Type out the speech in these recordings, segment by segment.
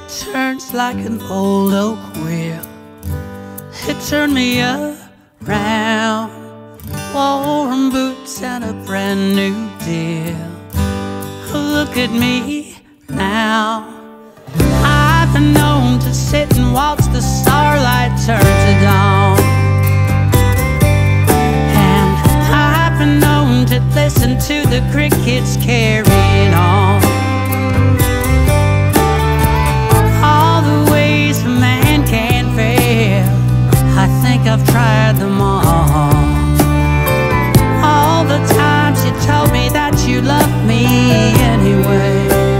turns like an old oak wheel. It turned me around. Warm boots and a brand new deal. Look at me now. I've been known to sit and watch the starlight turn to dawn, and I've been known to listen to the crickets carrying on. All the ways a man can fail, I think I've tried them all. All the times you told me that you loved me anyway.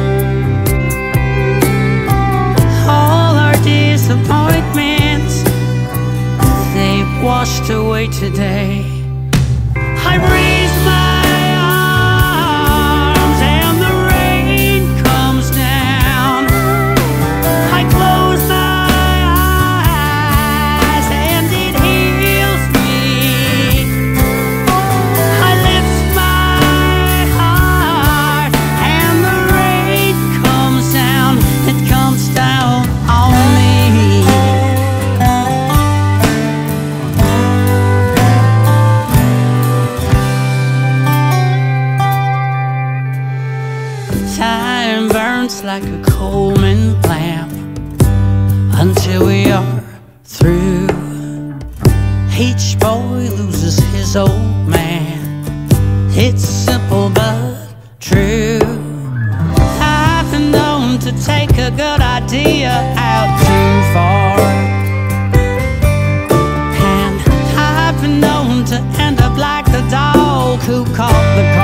All our disappointments, they've washed away today. I raise my arms and the rain comes down. I close my eyes and it heals me. I lift my heart and the rain comes down. It comes down on me. Time burns like a Coleman lamp until we are through. Each boy loses his old man. It's simple but true. I've been known to take a good idea out too far, and I've been known to end up like the dog who caught the